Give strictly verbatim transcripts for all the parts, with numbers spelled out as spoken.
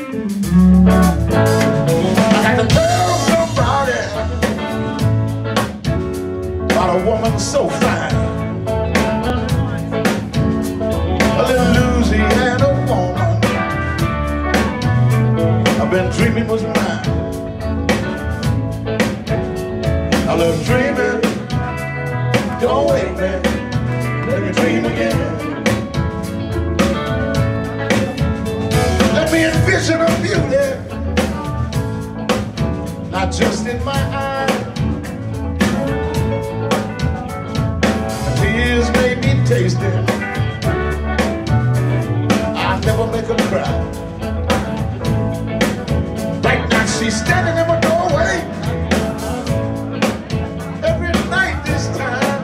I got to tell somebody about a woman so fine, a little Louisiana woman I've been dreaming was mine. I love dreaming, don't wait, man, let me dream again. Let me envision a beauty, not just in my eyes. Tears may be tasty, I'll never make her cry. Right now she's standing in my doorway every night this time.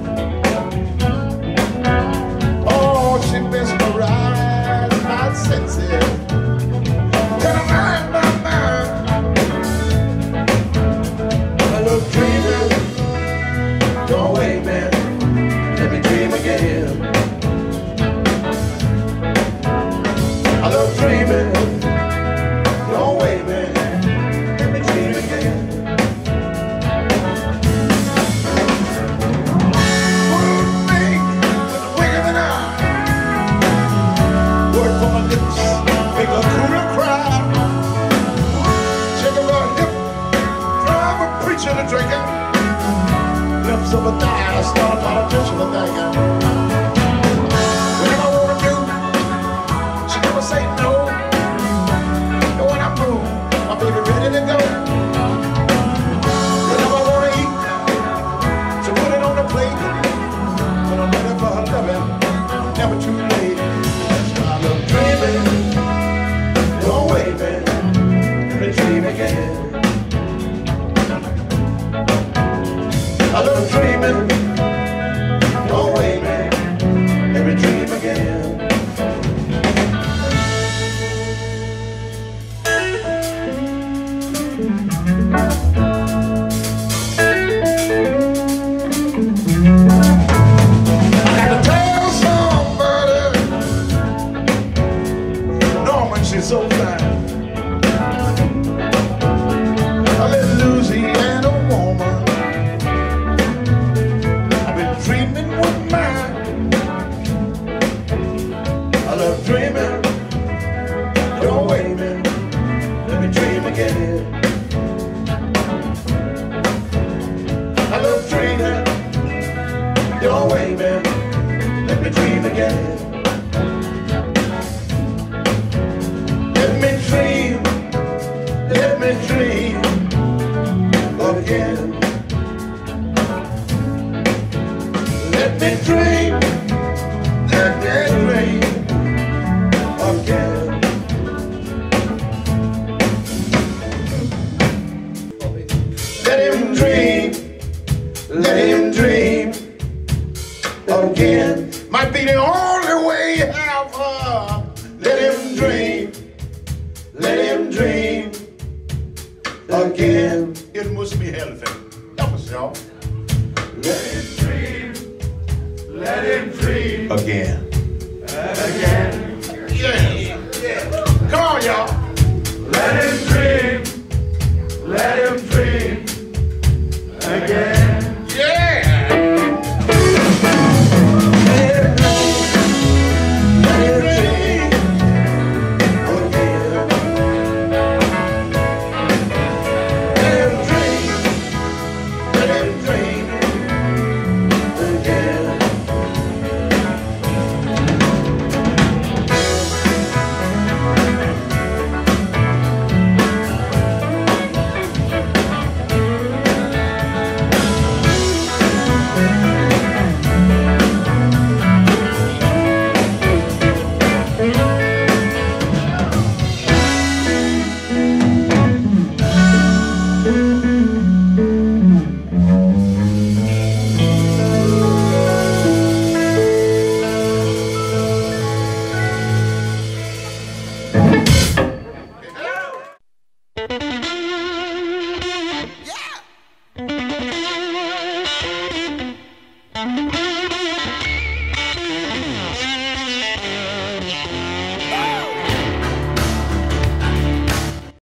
Oh, she mesmerized my senses. Tell her mind, my mind. I love dreaming. Don't wait, man. Let me dream again. I love dreaming. Don't wait, man. Let me dream again. One thing with the wink of an eye. Word from my lips, make a cooler cry. Shake of a hip, drive a preacher to drinking. Lips of a thigh, start a politician to thinking. Whatever I wanna do, she never say no. And when I move, my baby ready to go. Whatever I wanna eat, she put it on the plate. When I'm ready for her loving, never too late. I love dreaming, don't wait, man, let me dream again. I love dreaming, don't wait, man, let me dream again. I got to tell somebody, Norman, she's so fine. A little Louisiana woman I've been dreaming with mine. I love dreaming, don't wait, man, let me dream again. I love dreaming, don't wait, man, let me dream again. Let me dream, let me dream again. Let me dream, let me dream again. Let him dream, let him dream again. Might be the only way you have her. Let him dream, let him dream again. It must be healthy. Help us, y'all. Let him dream, let him dream again.